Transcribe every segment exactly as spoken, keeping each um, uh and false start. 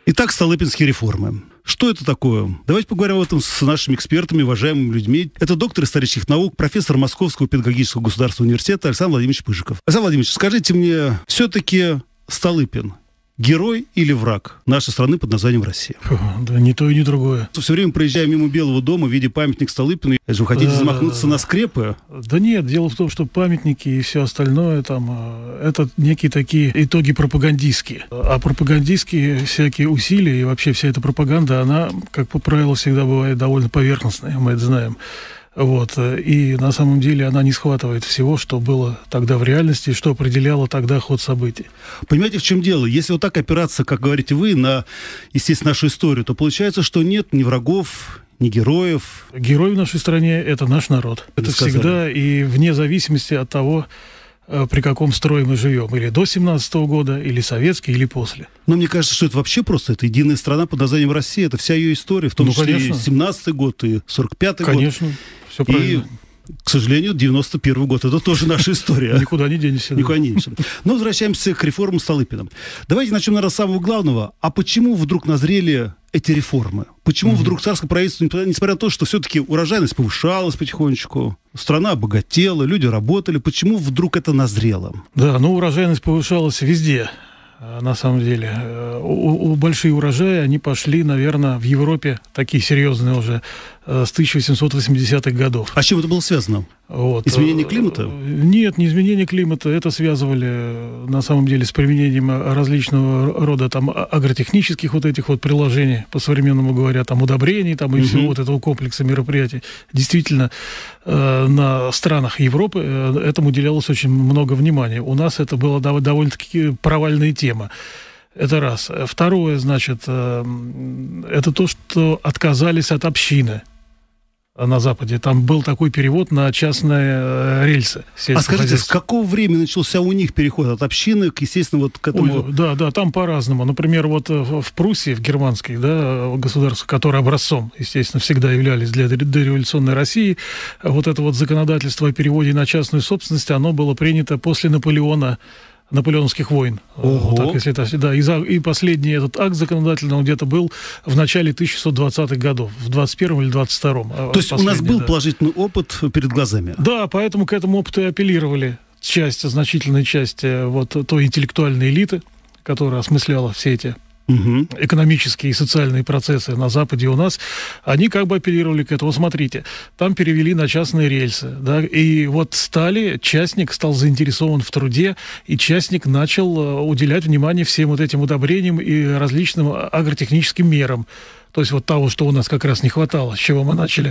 Итак, Столыпинские реформы. Что это такое? Давайте поговорим об этом с нашими экспертами, уважаемыми людьми. Это доктор исторических наук, профессор Московского педагогического государственного университета Александр Владимирович Пыжиков. Александр Владимирович, скажите мне, все-таки Столыпин герой или враг нашей страны под названием Россия? Фу, да не то и не другое. Все время проезжая мимо Белого дома, видя памятник Столыпину, это же вы хотите да, замахнуться на скрепы? Да нет, дело в том, что памятники и все остальное там, это некие такие итоги пропагандистские. А пропагандистские всякие усилия и вообще вся эта пропаганда, она, как по правилу, всегда бывает довольно поверхностной, мы это знаем. Вот. И на самом деле она не схватывает всего, что было тогда в реальности, что определяло тогда ход событий. Понимаете, в чем дело? Если вот так опираться, как говорите вы, на, естественно, нашу историю, то получается, что нет ни врагов, ни героев. Герой в нашей стране – это наш народ. Это это сказали. Всегда и вне зависимости от того, при каком строе мы живем. Или до семнадцатого года, или советский, или после. Но мне кажется, что это вообще просто это единая страна под названием Россия. Это вся ее история, в том ну, числе конечно. и семнадцатый год, и сорок пятый год. Конечно, все правильно. И, к сожалению, девяносто первый год. Это тоже наша история. Никуда не денешься. Никуда не денешься. Но возвращаемся к реформам Столыпина. Давайте начнем, наверное, с самого главного. А почему вдруг назрели эти реформы? Почему mm-hmm. вдруг царское правительство, несмотря на то, что все-таки урожайность повышалась потихонечку, страна обогатела, люди работали, почему вдруг это назрело? Да, ну урожайность повышалась везде. На самом деле, у, у большие урожаи, они пошли, наверное, в Европе, такие серьезные уже, с тысяча восемьсот восьмидесятых годов. А с чем это было связано? Вот. Изменение климата? Нет, не изменение климата. Это связывали, на самом деле, с применением различного рода там агротехнических вот этих вот приложений, по-современному говоря, там удобрений, там и угу. всего вот этого комплекса мероприятий. Действительно, э, на странах Европы этому уделялось очень много внимания. У нас это была довольно-таки провальная тема. Это раз. Второе, значит, э, это то, что отказались от общины на Западе. Там был такой перевод на частные рельсы. А скажите, с какого времени начался у них переход от общины к, естественно, вот к этому... Ой, да, да, там по-разному. Например, вот в Пруссии, в германской, да, государстве, которые образцом, естественно, всегда являлись для дореволюционной России, вот это вот законодательство о переводе на частную собственность, оно было принято после Наполеона, наполеоновских войн. Ого. Так, если это, да, и, за, и последний этот акт законодательный, он где-то был в начале тысяча шестьсот двадцатых годов, в двадцать первом или двадцать втором. То есть у нас был да. положительный опыт перед глазами? Да, поэтому к этому опыту и апеллировали часть, значительная часть вот той интеллектуальной элиты, которая осмысляла все эти угу. экономические и социальные процессы на Западе у нас, они как бы апеллировали к этому. Смотрите, там перевели на частные рельсы, да, и вот стали, частник стал заинтересован в труде, и частник начал уделять внимание всем вот этим удобрениям и различным агротехническим мерам. То есть вот того, что у нас как раз не хватало, с чего мы начали.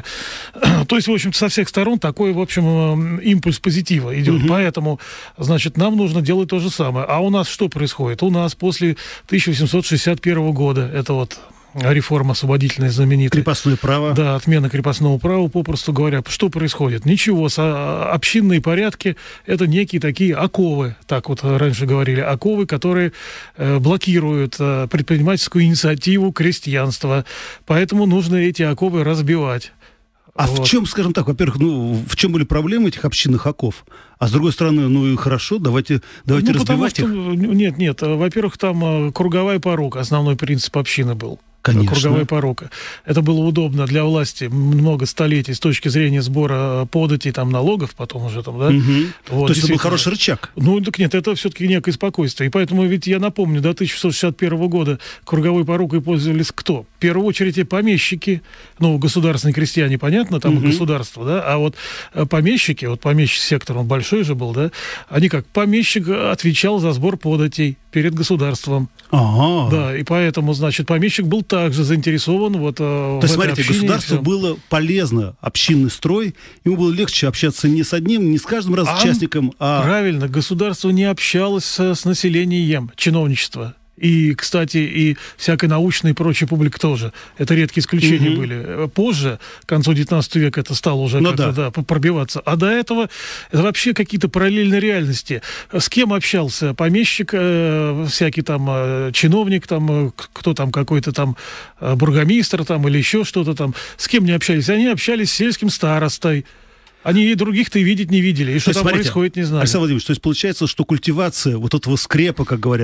То есть, в общем-то, со всех сторон такой, в общем, импульс позитива идет. Угу. Поэтому, значит, нам нужно делать то же самое. А у нас что происходит? У нас после тысяча восемьсот шестьдесят первого года, это вот реформа освободительная знаменитая. Крепостное право. Да, отмена крепостного права, попросту говоря. Что происходит? Ничего. Общинные порядки – это некие такие оковы, так вот раньше говорили, оковы, которые э, блокируют э, предпринимательскую инициативу крестьянства. Поэтому нужно эти оковы разбивать. А вот. В чем, скажем так, во-первых, ну, в чем были проблемы этих общинных оков? А с другой стороны, ну и хорошо, давайте, давайте ну, разбивать потому что, их. Нет, нет, во-первых, там круговая порука, основной принцип общины был. Конечно. Круговая порука. Это было удобно для власти много столетий с точки зрения сбора податей, там, налогов, потом уже там, да. Угу. Вот, то есть это был хороший рычаг? Ну, так нет, это все-таки некое спокойствие. И поэтому, ведь я напомню, до тысяча шестьсот шестьдесят первого года круговой порукой пользовались кто? В первую очередь и помещики, ну, государственные крестьяне, понятно, там угу. государство, да, а вот помещики, вот помещик сектор, он большой же был, да, они как, помещик отвечал за сбор податей перед государством. Ага. Да, и поэтому, значит, помещик был также заинтересован вот То есть, смотрите, государству было полезно общинный строй, ему было легче общаться не с одним, не с каждым раз а, участником, а... Правильно, государство не общалось с, с населением, чиновничество. И, кстати, и всякая научная и прочая публика тоже. Это редкие исключения угу. были. Позже, к концу девятнадцатого века, это стало уже ну, да. Да, пробиваться. А до этого это вообще какие-то параллельные реальности. С кем общался? Помещик, э, всякий там э, чиновник, там, э, кто там, какой-то там э, бургомистр там, или еще что-то там. С кем не общались? Они общались с сельским старостой. Они и других-то и видеть не видели. И что там смотрите, происходит, не знали. Александр Владимирович, то есть получается, что культивация вот этого скрепа, как говорят,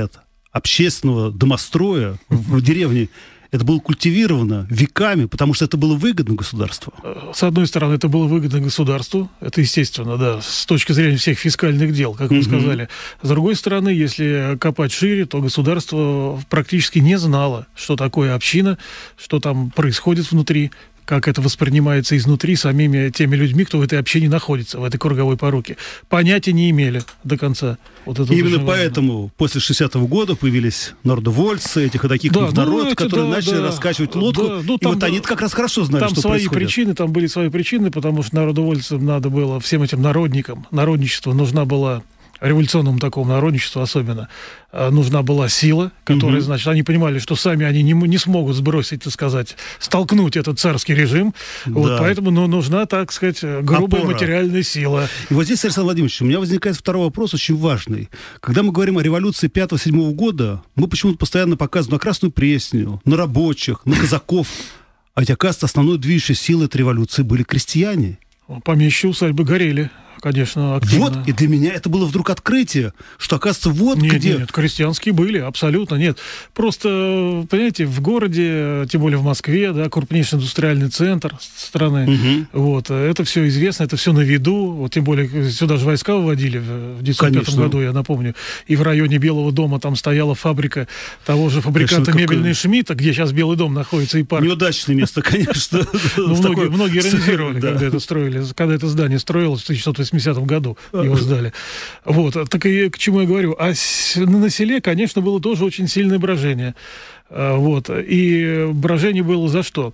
общественного домостроя в деревне, это было культивировано веками, потому что это было выгодно государству. С одной стороны, это было выгодно государству, это естественно, да, с точки зрения всех фискальных дел, как вы mm-hmm. сказали. С другой стороны, если копать шире, то государство практически не знало, что такое община, что там происходит внутри, как это воспринимается изнутри самими теми людьми, кто в этой общине находится, в этой круговой поруке. Понятия не имели до конца. Вот это именно поэтому важно. После шестидесятого года появились народовольцы, этих и таких да, народ, ну, которые да, начали да, раскачивать лодку. Да, ну, и там, вот они как раз хорошо знали, там что свои происходит. Причины, там были свои причины, потому что народовольцам надо было, всем этим народникам, народничеству нужна была, революционному такому народничеству особенно, нужна была сила, которая, угу. значит, они понимали, что сами они не, не смогут сбросить, так сказать, столкнуть этот царский режим, да. вот, поэтому ну, нужна, так сказать, грубая Опора. материальная сила. И вот здесь, Александр Владимирович, у меня возникает второй вопрос, очень важный. Когда мы говорим о революции пятого-седьмого года, мы почему-то постоянно показываем на Красную Пресню, на рабочих, на казаков, а ведь, оказывается, основной движущей силой этой революции были крестьяне. Помещи усадьбы горели. Конечно, активно. Вот, и для меня это было вдруг открытие, что, оказывается, вот нет, где... Нет, нет, крестьянские были, абсолютно, нет. Просто, понимаете, в городе, тем более в Москве, да, крупнейший индустриальный центр страны, угу. вот, это все известно, это все на виду, вот, тем более сюда же войска выводили в девятьсот пятом году, я напомню, и в районе Белого дома там стояла фабрика того же фабриканта мебельной Шмидта, где сейчас Белый дом находится, и парк. Неудачное место, конечно. Многие иронизировали, когда это строили, когда это здание строилось в тысяча девятьсот восьмидесятом году, его сдали. Вот, так и к чему я говорю. А на селе, конечно, было тоже очень сильное брожение. Вот, и брожение было за что?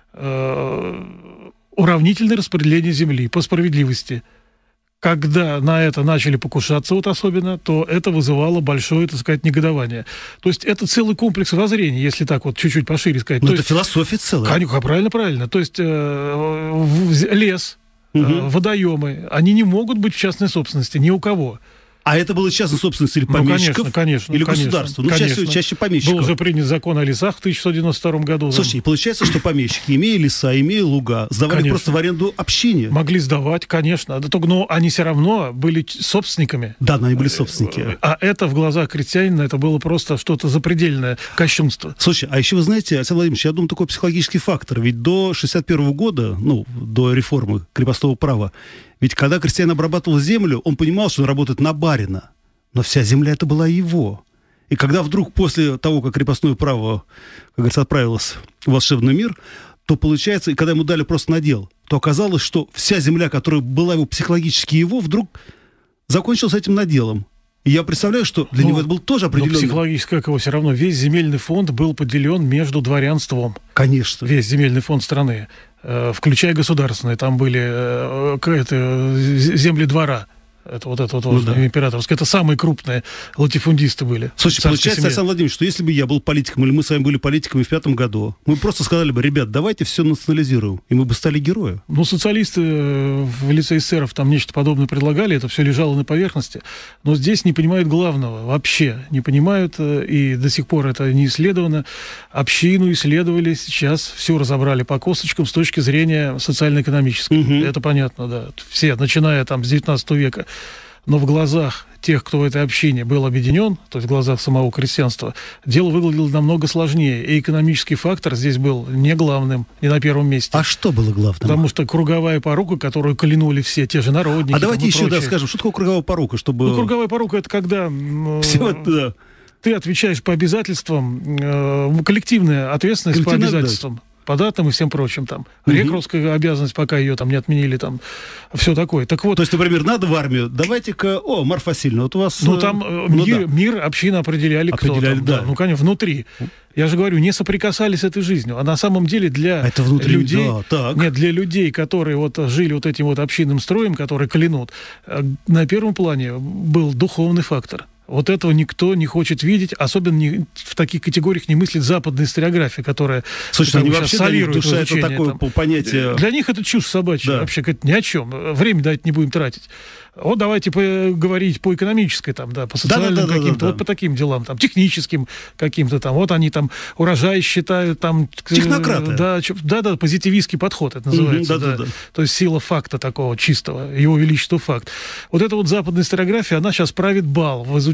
Уравнительное распределение земли по справедливости. Когда на это начали покушаться, вот особенно, то это вызывало большое, так сказать, негодование. То есть это целый комплекс воззрений, если так вот чуть-чуть пошире сказать. Но то это есть, философия целая. Конечно, правильно, правильно. То есть э, лес, угу. э, водоемы, они не могут быть в частной собственности ни у кого. А это было частной собственности или помещиков, ну, конечно, конечно, или конечно, государства? Ну, конечно. чаще, чаще помещиков. Был уже принят закон о лесах в тысяча девятьсот девяносто втором году. Слушайте, и получается, что помещики, имея леса, имея луга, сдавали конечно. просто в аренду общине. Могли сдавать, конечно. Но они все равно были собственниками. Да, но они были собственники. А это в глазах крестьянина, это было просто что-то запредельное кощунство. Слушай, а еще вы знаете, Александр Владимирович, я думаю, такой психологический фактор. Ведь до шестьдесят первого года, ну, до реформы крепостного права, ведь когда крестьянин обрабатывал землю, он понимал, что он работает на барина. Но вся земля это была его. И когда вдруг после того, как крепостное право, как говорится, отправилось в волшебный мир, то получается, и когда ему дали просто надел, то оказалось, что вся земля, которая была его психологически его, вдруг закончилась этим наделом. И я представляю, что для ну, него это был тоже определенный... Но психологически, как его все равно, весь земельный фонд был поделен между дворянством. Конечно. Весь земельный фонд страны, э, включая государственные. Там были э, это, земли двора. Это вот это вот ну, да. императорское. Это самые крупные латифундисты были. Слушайте, получается, Александр Владимирович, что если бы я был политиком, или мы с вами были политиками в пятом году, мы просто сказали бы, ребят, давайте все национализируем, и мы бы стали героем. Ну, социалисты в лице эсеров там нечто подобное предлагали, это все лежало на поверхности, но здесь не понимают главного, вообще не понимают, и до сих пор это не исследовано. Общину исследовали, сейчас все разобрали по косточкам с точки зрения социально-экономической. Угу. Это понятно, да. Все, начиная там с девятнадцатого века. Но в глазах тех, кто в этой общине был объединен, то есть в глазах самого крестьянства, дело выглядело намного сложнее. И экономический фактор здесь был не главным, не на первом месте. А что было главным? Потому что круговая порука, которую клянули все, те же народники. А давайте еще да, скажем, что такое круговая порука? Чтобы... Ну, круговая порука — это когда... Все, да. Ты отвечаешь по обязательствам, э, коллективная ответственность по обязательствам. Да. По датам и всем прочим там. Угу. Рекрутская обязанность, пока ее там не отменили, там все такое. Так вот, то есть, например, надо в армию, давайте-ка, о, Марфа Васильевна, вот у вас... Ну, там э, ну, мир, да. мир, община определяли, определяли кто там. Да. Да. Ну, конечно, внутри. Я же говорю, не соприкасались с этой жизнью. А на самом деле для это внутри, людей... Да, так. Нет, для людей, которые вот жили вот этим вот общинным строем, которые клянут, на первом плане был духовный фактор. Вот этого никто не хочет видеть, особенно не, в таких категориях не мыслит западная историография, которая Слушай, они вообще солирует душа, это такое там. Понятие... Для них это чушь собачья, да. вообще ни о чем. Время на это не будем тратить. Вот давайте говорить по экономической, там, да, по социальным да, да, да, каким-то, да, да, да. вот по таким делам, там, техническим каким-то там. Вот они там урожай считают, там... Технократы. Да, да, да, позитивистский подход это называется. Mm-hmm, да, да, да. Да. То есть сила факта такого чистого, его величество факт. Вот эта вот западная историография, она сейчас правит бал в изучении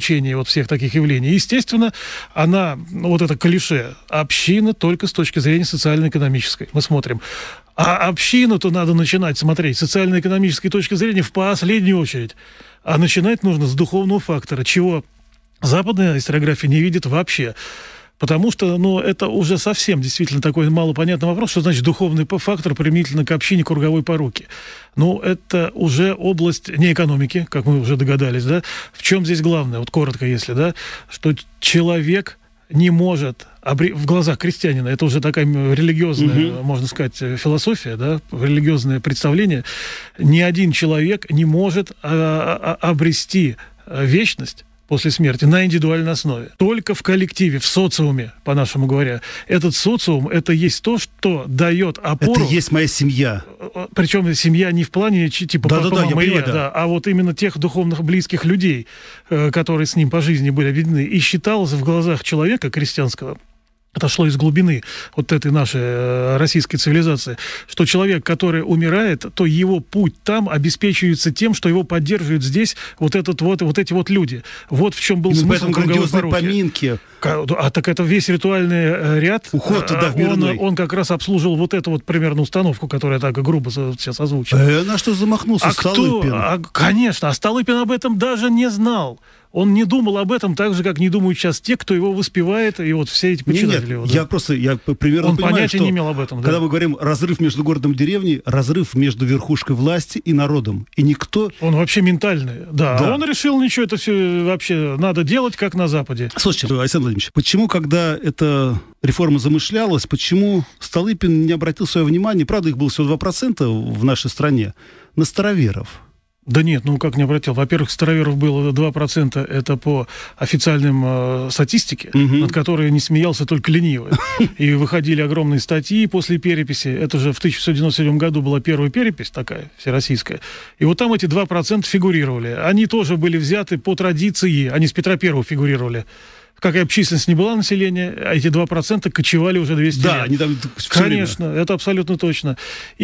изучении вот всех таких явлений. Естественно, она, ну, вот это клише, община только с точки зрения социально-экономической. Мы смотрим. А общину-то надо начинать смотреть с социально-экономической точки зрения в последнюю очередь. А начинать нужно с духовного фактора, чего западная историография не видит вообще. Потому что, ну, это уже совсем действительно такой малопонятный вопрос, что значит духовный фактор применительно к общине круговой поруки. Ну, это уже область не экономики, как мы уже догадались, да. В чем здесь главное, вот коротко если, да, что человек не может, в глазах крестьянина, это уже такая религиозная, угу. можно сказать, философия, да, религиозное представление, ни один человек не может а, а, обрести вечность после смерти на индивидуальной основе. Только в коллективе, в социуме, по-нашему говоря. Этот социум, это есть то, что дает опору. Это есть моя семья. Причем семья не в плане типа да, папа, да, да, мама я и понимаю, я, да. да, а вот именно тех духовных близких людей, которые с ним по жизни были объединены. И считалось в глазах человека крестьянского, это шло из глубины вот этой нашей э, российской цивилизации, что человек, который умирает, то его путь там обеспечивается тем, что его поддерживают здесь вот, этот, вот, вот эти вот люди. Вот в чем был именно смысл круговой поруки. Поминки. А так это весь ритуальный ряд, уход туда, в он, он как раз обслуживал вот эту вот примерно установку, которая так грубо сейчас озвучила. Э, на что замахнулся а Столыпин? Кто? А, конечно, а Столыпин об этом даже не знал. Он не думал об этом так же, как не думают сейчас те, кто его воспевает, и вот все эти почитатели. Нет, его, нет, да. я просто, я примерно Он понимаю, понятия что не имел об этом. когда да. мы говорим разрыв между городом и деревней, разрыв между верхушкой власти и народом. И никто... Он вообще ментальный. Да, да. Он решил, ничего, это все вообще надо делать, как на Западе. Слушайте, Александр Владимирович, почему, когда эта реформа замышлялась, почему Столыпин не обратил свое внимание, правда, их было всего два процента в нашей стране, на староверов? Да нет, ну как не обратил. Во-первых, староверов было два процента, это по официальным э, статистике, угу. над которой не смеялся только ленивый. И выходили огромные статьи после переписи. Это же в тысяча девятьсот девяносто седьмом году была первая перепись такая, всероссийская. И вот там эти два процента фигурировали. Они тоже были взяты по традиции, они с Петра Первого фигурировали. Какая бы численность ни была населения, а эти два процента кочевали уже двести да, лет. Они там Конечно, время. Это абсолютно точно.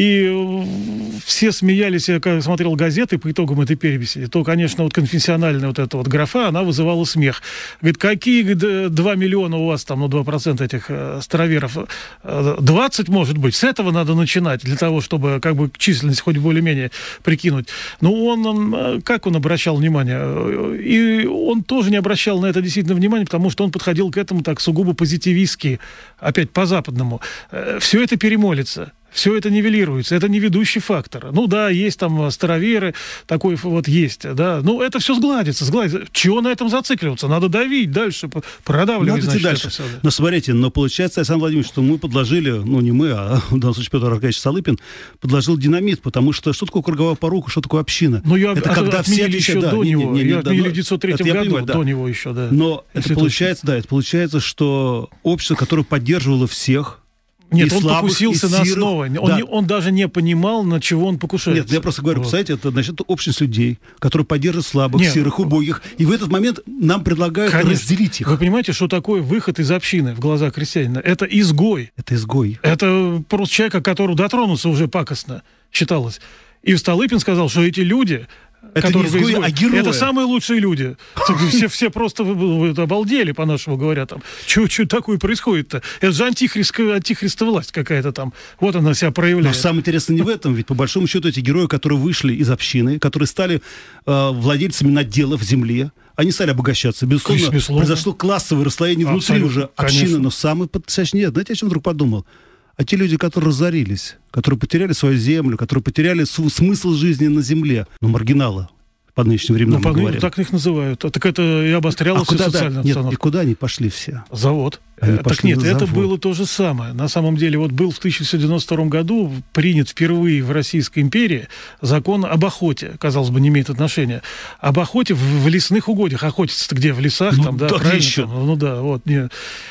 И все смеялись, я когда смотрел газеты по итогам этой переписи, то, конечно, вот конфессиональная вот эта вот графа, она вызывала смех. Говорит, какие два миллиона у вас там, ну, два процента этих э, староверов? двадцать, может быть, с этого надо начинать, для того, чтобы как бы численность хоть более-менее прикинуть. Но он, он, как он обращал внимание? И он тоже не обращал на это действительно внимания, потому Потому что он подходил к этому так сугубо позитивистски, опять по-западному. Все это перемолится. Все это нивелируется, это не ведущий фактор. Ну да, есть там староверы, такой вот есть, да. Ну это все сгладится, сгладится. Чего на этом зацикливаться? Надо давить дальше, продавливать, Надо значит, дальше. это все. Да. Но смотрите, но получается, Александр Владимирович, что мы подложили, ну не мы, а в данном случае Петр Аркадьевич Столыпин, подложил динамит, потому что что такое круговая порука, что такое община? Ну ее это от, когда отменили все еще да, до не, него, не, не, ее не, отменили да, в девятьсот третьем году, понимаю, да. до него еще, да. Но это получается, да, это получается, что общество, которое поддерживало всех, Нет, и он слабых, покусился на сирых. основе. Он, Да. не, он даже не понимал, на чего он покушается. Нет, я просто говорю, вот. представляете, это значит общность людей, которые поддерживают слабых, Нет. сирых, убогих. И в этот момент нам предлагают Конечно. разделить их. Вы понимаете, что такое выход из общины в глазах крестьянина? Это изгой. Это изгой. Это просто человека, которого дотронуться уже пакостно считалось. И Столыпин сказал, что эти люди... Это не изгои, изгои, а герои. Это самые лучшие люди. Все, все просто обалдели, по-нашему говоря. Там. Что такое происходит-то? Это же антихристская, антихристовая власть какая-то там. Вот она себя проявляет. Но самое интересное не в этом. Ведь по большому счету эти герои, которые вышли из общины, которые стали э, владельцами наделов в земле, они стали обогащаться. Безусловно, Безусловно. произошло классовое расслоение внутри Абсолютно. уже общины. Конечно. Но самый потрясающий... Нет, знаете, о чем вдруг подумал? А те люди, которые разорились, которые потеряли свою землю, которые потеряли смысл жизни на земле, ну, маргиналы, по нынешним временам ну, мы по, говорим. Так их называют. А, так это и обостряло а всю куда, социальную да, нет, обстановку. И куда они пошли все? Завод. Они так пошли нет, на это завод. было то же самое. На самом деле, вот был в тысяча девятьсот девяносто втором году принят впервые в Российской империи закон об охоте. Казалось бы, не имеет отношения. Об охоте в, в лесных угодьях. Охотиться-то где? В лесах? Ну, там, да, да, правильно? еще. Там, ну да, вот. Не.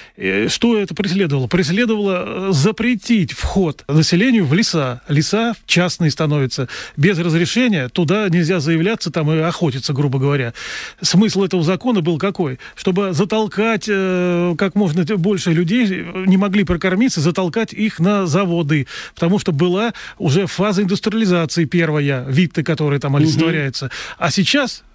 Что это преследовало? Преследовало запретить вход населению в леса. Леса частные становятся. Без разрешения туда нельзя заявляться там и охотиться, грубо говоря. Смысл этого закона был какой? Чтобы затолкать э, как можно больше людей, не могли прокормиться, затолкать их на заводы. Потому что была уже фаза индустриализации первая, вид, который там олицетворяется. Угу. А сейчас...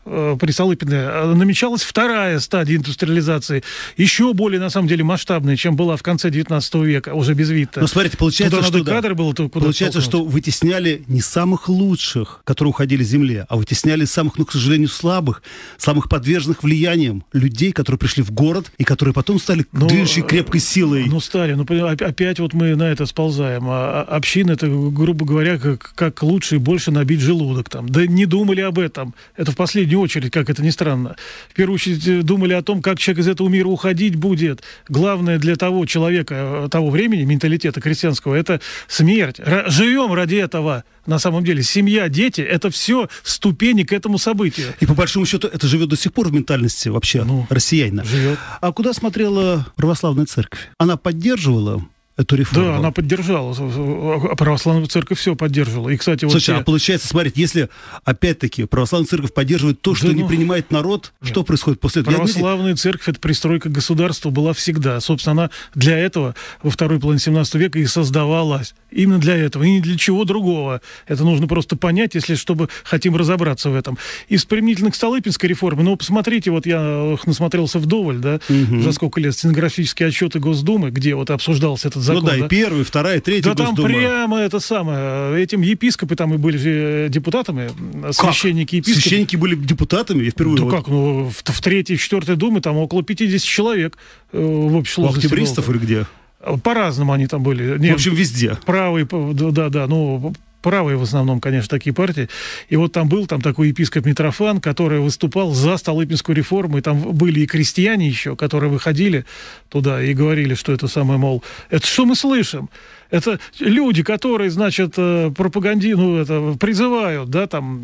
при Столыпине намечалась вторая стадия индустриализации, еще более, на самом деле, масштабная, чем была в конце девятнадцатого века, уже без ВИТа. Но смотрите, получается, Туда что, надо кадры да, было, то получается что вытесняли не самых лучших, которые уходили с земли, а вытесняли самых, ну, к сожалению, слабых, самых подверженных влиянием людей, которые пришли в город и которые потом стали ну, движущей крепкой силой. Ну, стали. Ну, опять вот мы на это сползаем. А община, это, грубо говоря, как, как лучше и больше набить желудок. Там. Да не думали об этом. Это в последнюю очередь, как это ни странно. В первую очередь думали о том, как человек из этого мира уходить будет. Главное для того человека, того времени, менталитета крестьянского, это смерть. Р- живем ради этого. На самом деле, семья, дети, это все ступени к этому событию. И по большому счету это живет до сих пор в ментальности вообще ну, россиянина. Живет. А куда смотрела православная церковь? Она поддерживала эту реформу? Да, она поддержала. Православная церковь все поддерживала. И, кстати, вот Слушайте, те... а получается, смотрите, если, опять-таки, православная церковь поддерживает то, что да, не ну... принимает народ, нет. Что происходит после этого? Православная церковь, это пристройка государства была всегда. Собственно, она для этого во второй половине семнадцатого века и создавалась. Именно для этого, и не для чего другого. Это нужно просто понять, если чтобы хотим разобраться в этом. Из применительно к Столыпинской реформе, ну, посмотрите, вот я насмотрелся вдоволь, да, угу. за сколько лет, стенографические отчеты Госдумы, где вот обсуждался этот закон. Ну да, да? и первый, вторая, третья да Госдума. Да там прямо это самое, этим епископы там и были же депутатами, священники, епископы. Священники были депутатами? Я впервые... Да вот... как, ну, в, в третьей, в четвертой Думе там около пятьдесят человек э, в общей сложности. У октябристов или где? По-разному они там были. Нет, в общем, везде. Правые, да, да, ну, правые в основном, конечно, такие партии. И вот там был там такой епископ Митрофан, который выступал за Столыпинскую реформу, и там были и крестьяне еще, которые выходили туда и говорили, что это самое, мол, это что мы слышим? Это люди, которые, значит, пропаганди, ну, это, призывают, да, там,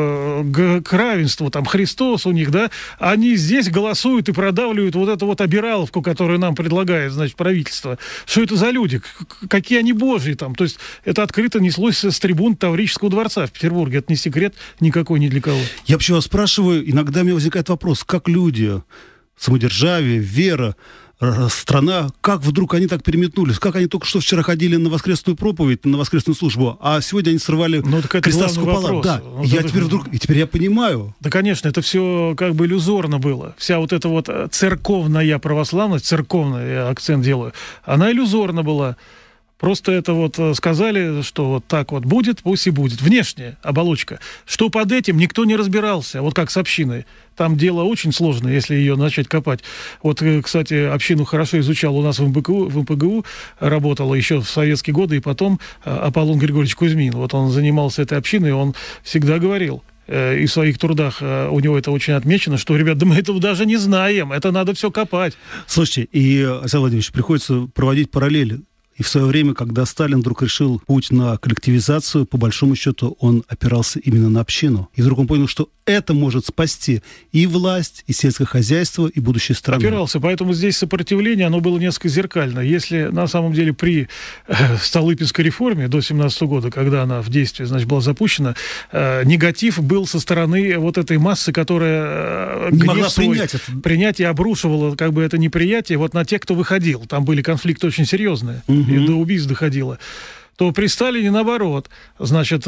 э, к равенству, там, Христос у них, да, они здесь голосуют и продавливают вот эту вот обираловку, которую нам предлагает, значит, правительство. Что это за люди? Какие они божьи там? То есть это открыто неслось с трибун Таврического дворца в Петербурге. Это не секрет никакой ни для кого. Я вообще вас спрашиваю, иногда у меня возникает вопрос, как люди, самодержавие, вера, страна, как вдруг они так переметнулись? Как они только что вчера ходили на воскресную проповедь, на воскресную службу, а сегодня они срывали ну, креста с купола? Да, ну, я это... теперь вдруг, и теперь я понимаю. Да, конечно, это все как бы иллюзорно было. Вся вот эта вот церковная православность, церковная, я акцент делаю, она иллюзорна была. Просто это вот сказали, что вот так вот будет, пусть и будет. Внешняя оболочка. Что под этим, никто не разбирался. Вот как с общиной. Там дело очень сложное, если ее начать копать. Вот, кстати, общину хорошо изучал у нас в эм бэ ка у, в эм пэ гэ у работала еще в советские годы, и потом Аполлон Григорьевич Кузьмин. Вот он занимался этой общиной, и он всегда говорил, и в своих трудах у него это очень отмечено, что, ребят, да мы этого даже не знаем, это надо все копать. Слушайте, и, Александр Владимирович, приходится проводить параллели. И в свое время, когда Сталин вдруг решил путь на коллективизацию, по большому счету он опирался именно на общину. И вдруг он понял, что это может спасти и власть, и сельское хозяйство, и будущее страны. Опирался, поэтому здесь сопротивление, оно было несколько зеркально. Если на самом деле при э, Столыпинской реформе до семнадцатого года, когда она в действие, значит, была запущена, э, негатив был со стороны вот этой массы, которая э, не могла принять это. Принять и обрушивала как бы это неприятие вот на тех, кто выходил. Там были конфликты очень серьезные. И до убийств доходило, то при Сталине наоборот. Значит,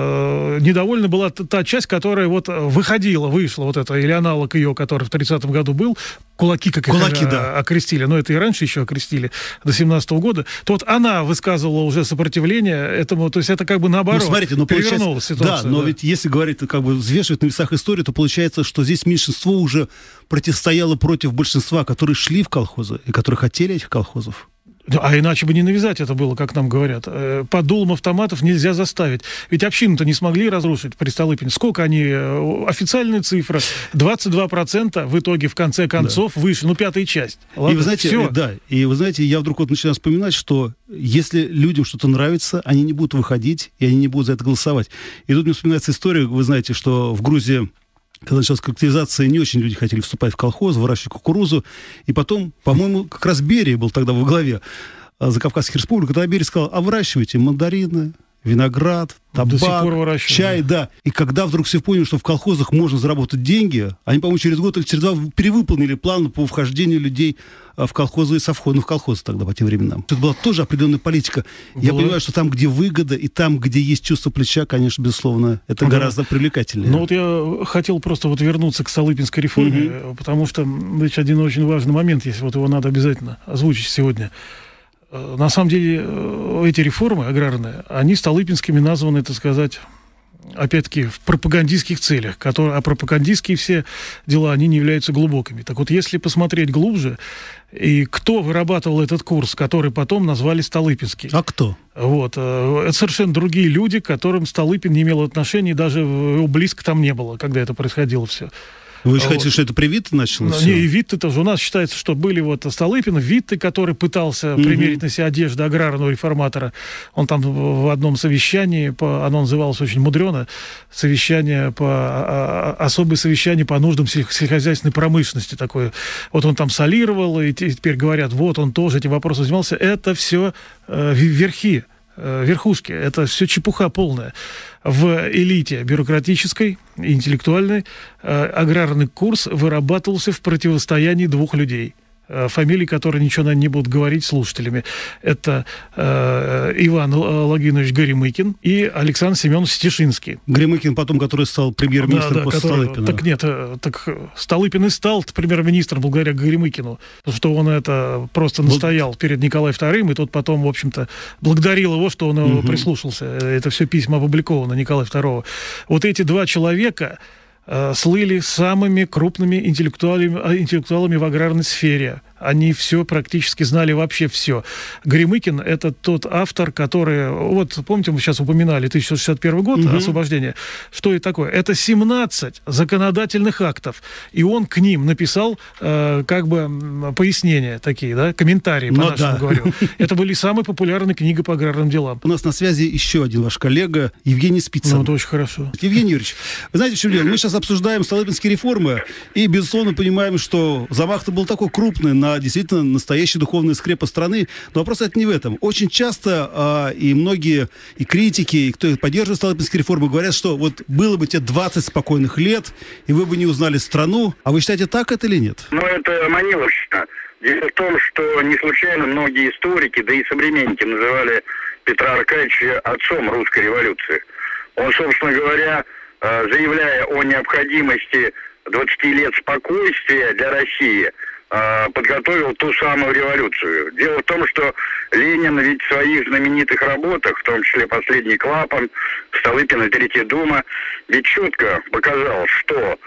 э, недовольна была та часть, которая вот выходила, вышла, вот это, или аналог ее, который в тридцатом году был, кулаки, как кулаки, их да. окрестили, но это и раньше еще окрестили, до семнадцатого года, то вот она высказывала уже сопротивление этому, то есть это как бы наоборот, ну, смотрите, ну, перевернулась ситуация. Да, но да. ведь если говорить, как бы взвешивать на весах истории, то получается, что здесь меньшинство уже противостояло против большинства, которые шли в колхозы и которые хотели этих колхозов. А иначе бы не навязать это было, как нам говорят. Под дулом автоматов нельзя заставить. Ведь общину-то не смогли разрушить при Столыпине. Сколько они... Официальная цифра. двадцать два процента в итоге, в конце концов, да. выше. Ну, пятая часть. Ладно, и вы знаете, все. Да, и вы знаете, я вдруг вот начинаю вспоминать, что если людям что-то нравится, они не будут выходить, и они не будут за это голосовать. И тут мне вспоминается история, вы знаете, что в Грузии, когда началась коллективизация, не очень люди хотели вступать в колхоз, выращивать кукурузу. И потом, по-моему, как раз Берия был тогда во главе Закавказской республики. Тогда Берия сказал, а выращивайте мандарины, виноград, табак, чай, да. И когда вдруг все поняли, что в колхозах можно заработать деньги, они, по-моему, через год или через два перевыполнили план по вхождению людей в колхозы и совхозы, ну, в колхозы тогда, по тем временам. Это была тоже определенная политика. Была. Я понимаю, что там, где выгода, и там, где есть чувство плеча, конечно, безусловно, это да. гораздо привлекательнее. Ну, вот я хотел просто вот вернуться к Столыпинской реформе, угу. потому что, значит, один очень важный момент есть, вот его надо обязательно озвучить сегодня. На самом деле, эти реформы аграрные, они столыпинскими названы, так сказать, опять-таки, в пропагандистских целях, которые, а пропагандистские все дела, они не являются глубокими. Так вот, если посмотреть глубже, и кто вырабатывал этот курс, который потом назвали Столыпинский? А кто? Вот. Это совершенно другие люди, к которым Столыпин не имел отношения, даже близко там не было, когда это происходило все. Вы же вот. Хотите, что это при Витте началось? Не, и Витте тоже. У нас считается, что были вот Столыпин, Витте, который пытался mm-hmm. примерить на себя одежду аграрного реформатора. Он там в одном совещании, по, оно называлось очень мудрено, совещание по, а, особое совещание по нуждам сельскохозяйственной промышленности такое. Вот он там солировал, и теперь говорят, вот он тоже этим вопросом занимался. Это все э, верхи, э, верхушки. Это все чепуха полная. В элите бюрократической, интеллектуальной, э, аграрный курс вырабатывался в противостоянии двух людей, э, фамилии, которые ничего, наверное, не будут говорить слушателями. Это э, Иван Логинович Горемыкин и Александр Семенович Стешинский. Горемыкин потом, который стал премьер-министром да, да, после который, Столыпина. Так нет, так Столыпин и стал премьер-министром благодаря Горемыкину, потому что он это просто настоял вот. Перед Николаем вторым, и тот потом, в общем-то, благодарил его, что он угу. прислушался. Это все письма опубликовано Николая второго. Вот эти два человека э, слыли самыми крупными интеллектуалами, интеллектуалами в аграрной сфере. Они все практически знали, вообще все. Горемыкин — это тот автор, который... Вот, помните, мы сейчас упоминали тысяча девятьсот шестьдесят первый год, угу. освобождение. Что это такое? Это семнадцать законодательных актов. И он к ним написал э, как бы пояснения такие, да, комментарии, по-нашему да. говорю. Это были самые популярные книги по аграрным делам. У нас на связи еще один ваш коллега, Евгений Спицын. Ну, это очень хорошо. Евгений Юрьевич, вы знаете, в чем дело? Мы сейчас обсуждаем столыпинские реформы и, безусловно, понимаем, что замах-то был такой крупный на действительно настоящие духовные скрепы страны. Но вопрос это не в этом. Очень часто а, и многие, и критики, и кто поддерживает столыпинские реформы, говорят, что вот было бы те двадцать спокойных лет, и вы бы не узнали страну. А вы считаете, так это или нет? Ну, это маниловщина. Дело в том, что не случайно многие историки, да и современники называли Петра Аркадьевича отцом русской революции. Он, собственно говоря, заявляя о необходимости двадцати лет спокойствия для России, подготовил ту самую революцию. Дело в том, что Ленин ведь в своих знаменитых работах, в том числе «Последний клапан», Столыпина, «Третья дума», ведь четко показал, что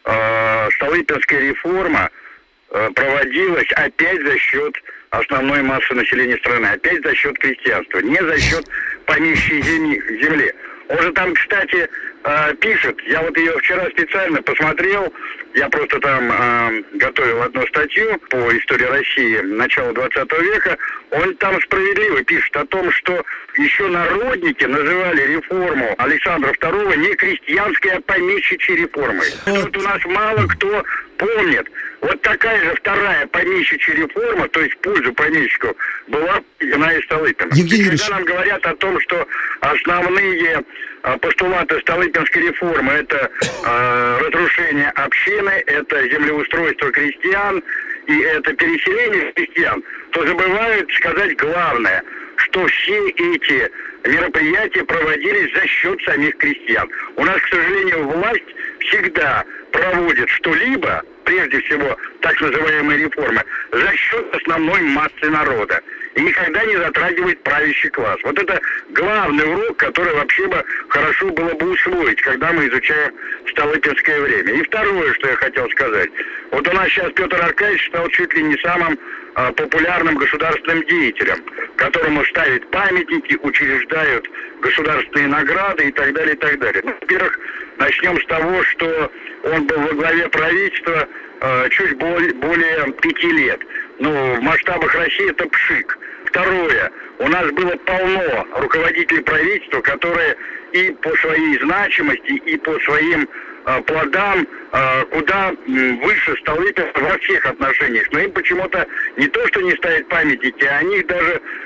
э, Столыпинская реформа э, проводилась опять за счет основной массы населения страны, опять за счет крестьянства, не за счет помещей земли. Он же там, кстати, э, пишет, я вот ее вчера специально посмотрел, я просто там э, готовил одну статью по истории России начала двадцатого века, он там справедливо пишет о том, что еще народники называли реформу Александра второго не крестьянской, а помещичьей реформой. Вот у нас мало кто помнит. Вот такая же вторая помещичья реформа, то есть в пользу помещиков, была проведена и Столыпиным. И когда нам говорят о том, что основные а, постулаты Столыпинской реформы — это а, разрушение общины, это землеустройство крестьян и это переселение крестьян, то забывают сказать главное, что все эти мероприятия проводились за счет самих крестьян. У нас, к сожалению, власть всегда проводит что-либо, прежде всего так называемые реформы, за счет основной массы народа. И никогда не затрагивает правящий класс. Вот это главный урок, который вообще бы хорошо было бы усвоить, когда мы изучаем столыпинское время. И второе, что я хотел сказать. Вот у нас сейчас Петр Аркадьевич стал чуть ли не самым а, популярным государственным деятелем, которому ставят памятники, учреждают государственные награды и так далее, и так далее. Ну, во-первых, начнем с того, что он был во главе правительства э, чуть более, более пяти лет. Ну, в масштабах России это пшик. Второе, у нас было полно руководителей правительства, которые и по своей значимости, и по своим э, плодам э, куда выше Столыпина во всех отношениях. Но им почему-то не то, что не ставят памятники, а они даже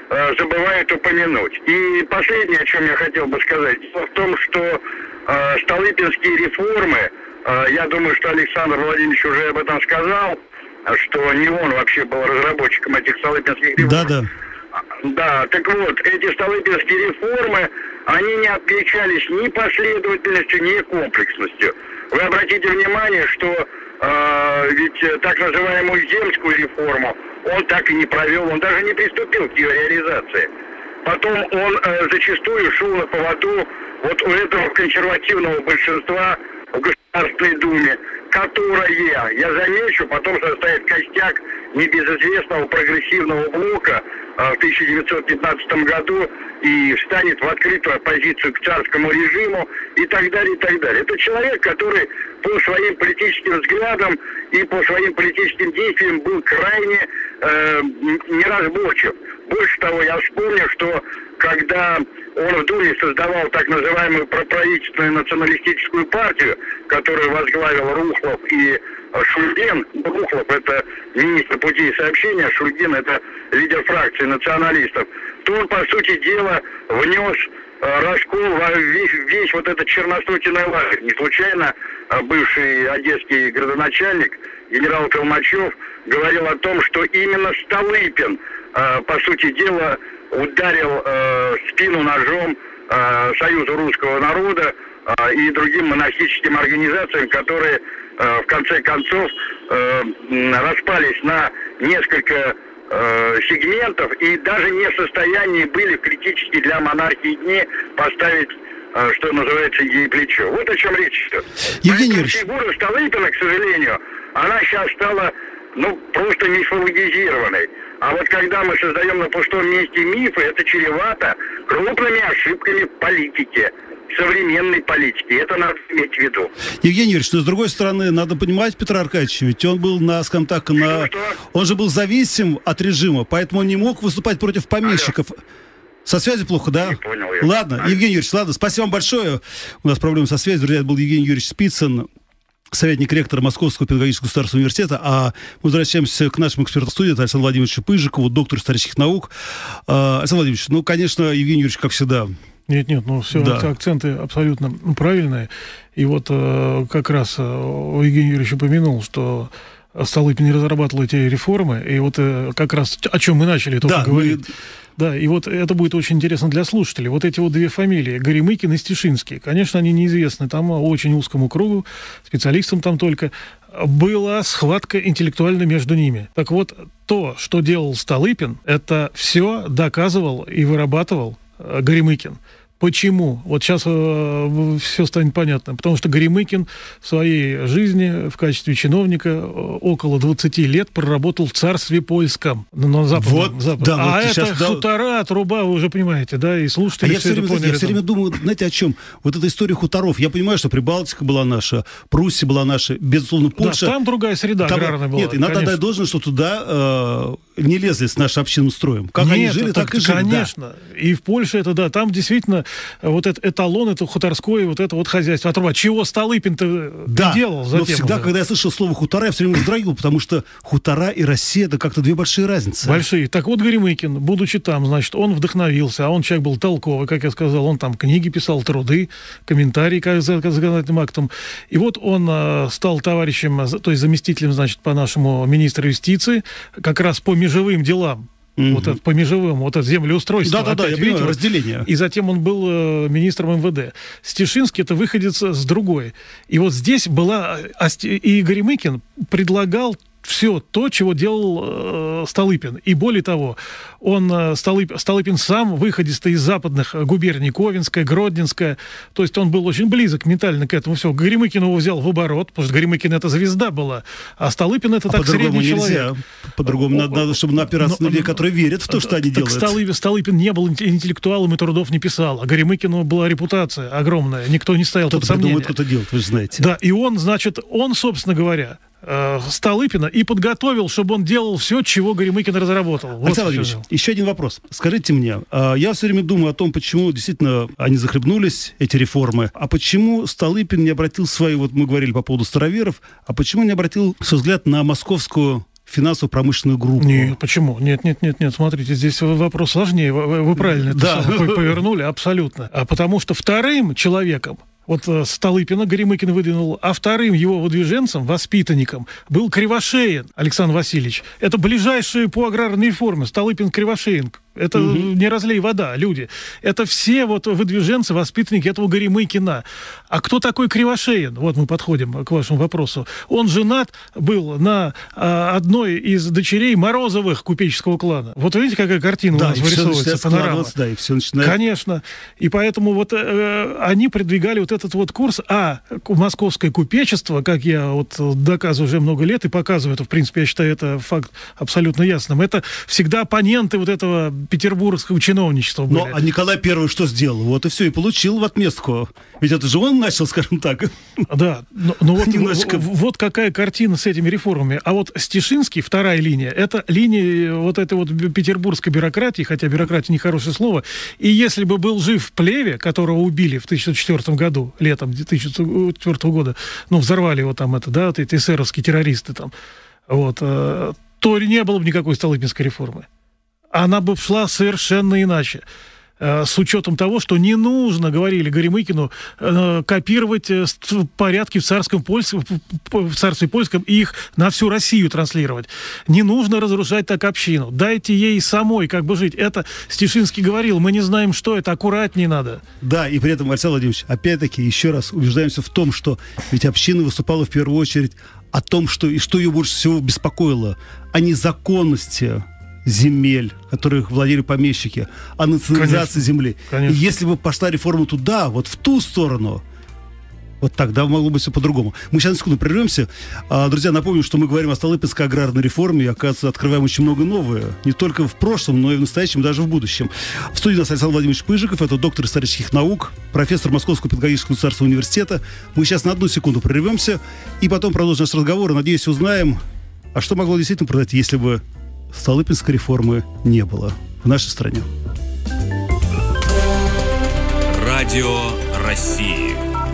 э, забывают упомянуть. И последнее, о чем я хотел бы сказать, дело в том, что э, столыпинские реформы, э, я думаю, что Александр Владимирович уже об этом сказал, что не он вообще был разработчиком этих столыпинских реформ. Да, да. Да, так вот, эти столыпинские реформы, они не отличались ни последовательностью, ни комплексностью. Вы обратите внимание, что э, ведь так называемую земскую реформу он так и не провел, он даже не приступил к ее реализации. Потом он э, зачастую шел на поводу вот у этого консервативного большинства в Государственной Думе, которое, я замечу, потом составит костяк небезызвестного прогрессивного блока э, в тысяча девятьсот пятнадцатом году и встанет в открытую оппозицию к царскому режиму и так далее, и так далее. Это человек, который по своим политическим взглядам и по своим политическим действиям был крайне э, неразборчив. Больше того, я вспомню, что когда он в Думе создавал так называемую проправительственную националистическую партию, которую возглавил Рухлов и Шульгин. Рухлов — это министр путей сообщения, Шульгин — это лидер фракции националистов, то он, по сути дела, внес раскол во весь, весь вот этот черносотенный лагерь. Не случайно бывший одесский градоначальник генерал Толмачев говорил о том, что именно Столыпин, по сути дела, ударил э, спину ножом э, Союзу русского народа э, и другим монархическим организациям, которые э, в конце концов э, распались на несколько э, сегментов и даже не в состоянии были в критические для монархии дни поставить, э, что называется, ей плечо. Вот о чем речь идет. Евгений Юрьевич, фигура Столыпина, к сожалению, она сейчас стала, ну, просто мифологизированной. А вот когда мы создаем на пустом месте мифы, это чревато крупными ошибками политики, современной политики. Это надо иметь в виду. Евгений Юрьевич, но с другой стороны, надо понимать Петра Аркадьевича, ведь он был на, скажем так, на... Что, что? Он же был зависим от режима, поэтому он не мог выступать против помещиков. Алло. Со связью плохо, да? Не понял я. Ладно, Алло. Евгений Юрьевич, ладно, спасибо вам большое. У нас проблемы со связью. Друзья, это был Евгений Юрьевич Спицын, советник ректора Московского педагогического государственного университета. А мы возвращаемся к нашему эксперту в студии, это Александру Владимировичу Пыжикову, доктор исторических наук. А, Александр Владимирович, ну, конечно, Евгений Юрьевич, как всегда... Нет, нет, ну все да. акценты абсолютно правильные. И вот э, как раз э, Евгений Юрьевич упомянул, что Столыпин не разрабатывал эти реформы, и вот э, как раз о чем мы начали только да, говорить. Мы... Да, и вот это будет очень интересно для слушателей. Вот эти вот две фамилии, Горемыкин и Стешинский, конечно, они неизвестны там очень узкому кругу, специалистам там только. Была схватка интеллектуальна между ними. Так вот, то, что делал Столыпин, это все доказывал и вырабатывал Горемыкин. Почему? Вот сейчас э, все станет понятно. Потому что Горемыкин в своей жизни в качестве чиновника э, около двадцати лет проработал в царстве польском. На западном, вот, запад. да, а вот это да... хутора, труба, вы уже понимаете, да? И слушатели а я все, все время, это поняли. Я все время думаю, знаете, о чем? Вот эта история хуторов. Я понимаю, что Прибалтика была наша, Пруссия была наша, безусловно, Польша. Да, там другая среда там, аграрная была. Нет, и надо отдать должное, что туда э, не лезли с нашим общинным строем. Как Нет, они жили, так, так и жили. Конечно. Да. И в Польше это, да, там действительно вот это эталон, это хуторское, вот это вот хозяйство. А труба, чего Столыпин-то да, делал затем? Но всегда, уже? Когда я слышал слово хутора, я все время вздрагивал, потому что хутора и Россия — это как-то две большие разницы. Большие. Так вот, Горемыкин, будучи там, значит, он вдохновился, а он человек был толковый, как я сказал, он там книги писал, труды, комментарии к законодательным актам. И вот он э, стал товарищем, то есть заместителем, значит, по нашему министру юстиции, как раз по межевым делам. Mm-hmm. Вот это по межевым, вот это землеустройство. Да-да-да, я понимаю, разделение. И затем он был э, министром эм вэ дэ. Стешинский — это выходец с другой. И вот здесь была... И Горемыкин предлагал все то, чего делал э, Столыпин. И более того, он, э, Столып, Столыпин сам выходец из западных губерний, Ковенская, Гродненская, то есть он был очень близок ментально к этому все. Горемыкин его взял в оборот, потому что Горемыкин — это звезда была, а Столыпин — это а так средний человек. По-другому надо, надо, чтобы опираться на людей, которые верят в то, что они так делают. Столыпин, Столыпин не был интеллектуалом и трудов не писал, а Горемыкину была репутация огромная, никто не ставил под сомнение. Кто-то кто-то делает, вы же знаете. Да, и он, значит, он, собственно говоря, Столыпина и подготовил, чтобы он делал все, чего Горемыкин разработал. Вот Александр Владимирович, еще один вопрос. Скажите мне, я все время думаю о том, почему действительно они захлебнулись, эти реформы, а почему Столыпин не обратил свои, вот мы говорили по поводу староверов, а почему не обратил свой взгляд на московскую финансово-промышленную группу. Нет, почему? Нет, нет, нет, нет, смотрите, здесь вопрос сложнее, вы, вы правильно это да. повернули, абсолютно. А потому что вторым человеком, вот Столыпина Горемыкин выдвинул, а вторым его выдвиженцем, воспитанником, был Кривошеин Александр Васильевич. Это ближайшие по аграрной реформе, Столыпин-Кривошеин. Это угу. не разлей вода, люди. Это все вот выдвиженцы, воспитанники этого Горемыкина. А кто такой Кривошеин? Вот мы подходим к вашему вопросу. Он женат был на а, одной из дочерей Морозовых купеческого клана. Вот видите, какая картина да, у нас вырисовывается, панорама. Да, и все начинает... Конечно. И поэтому вот э, они продвигали вот этот вот курс, а московское купечество, как я вот доказываю уже много лет и показываю, это, в принципе, я считаю, это факт абсолютно ясным, это всегда оппоненты вот этого петербургского чиновничества были. Ну, а Николай Первый что сделал? Вот и все, и получил в отместку. Ведь это же он начал, скажем так. Да, но, но вот, Немножечко... вот какая картина с этими реформами. А вот Стешинский, вторая линия, это линия вот этой вот петербургской бюрократии, хотя бюрократия не хорошее слово, и если бы был жив Плеве, которого убили в тысяча девятьсот четвёртом году, летом тысяча девятьсот четвёртого года, ну, взорвали его там, это, да, вот эти эсеровские террористы там, вот, то не было бы никакой Столыпинской реформы. Она бы шла совершенно иначе. С учетом того, что не нужно, говорили Горемыкину, копировать порядки в царском польском, в царстве польском и их на всю Россию транслировать. Не нужно разрушать так общину. Дайте ей самой как бы жить. Это Стешинский говорил. Мы не знаем, что это. Аккуратнее надо. Да, и при этом, Александр Владимирович, опять-таки, еще раз убеждаемся в том, что ведь община выступала в первую очередь о том, что и что ее больше всего беспокоило, о незаконности земель, которых владели помещики, о национализации земли. Конечно. И если бы пошла реформа туда, вот в ту сторону, вот тогда могло быть все по-другому. Мы сейчас на секунду прервемся. А, друзья, напомню, что мы говорим о Столыпинской аграрной реформе, и, оказывается, открываем очень много новое. Не только в прошлом, но и в настоящем, даже в будущем. В студии у нас Александр Владимирович Пыжиков, это доктор исторических наук, профессор Московского педагогического государственного университета. Мы сейчас на одну секунду прервемся, и потом продолжим наш разговор, и, надеюсь, узнаем, а что могло действительно произойти, если бы Столыпинской реформы не было в нашей стране. Радио России.